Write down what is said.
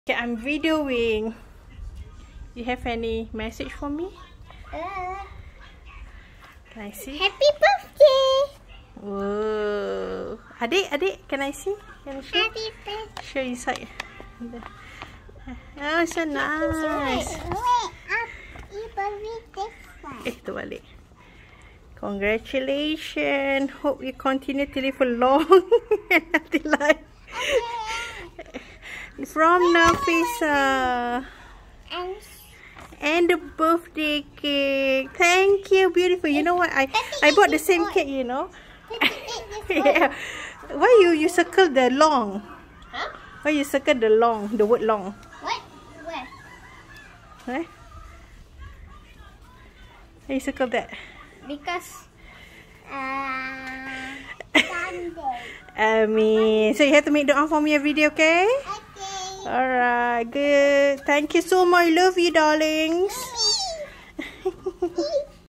Okay, I'm videoing. You have any message for me? Can I see? Happy birthday! Whoa. Adik, can I see? Can I show? Happy birthday! Show inside. Oh, so nice. Terbalik. Congratulations. Hope you continue to live a long and healthy life. From Nafisa. And the birthday cake. Thank you, beautiful. You know what? I bought the same cake, you know. Yeah. Why you circle the long? Huh? Why you circle the long? The word long. What? Where? Eh? Why you circle that? Because Sunday. So you have to make dua for me every day, okay? Okay. Alright, good. Thank you so much. Love you, darlings.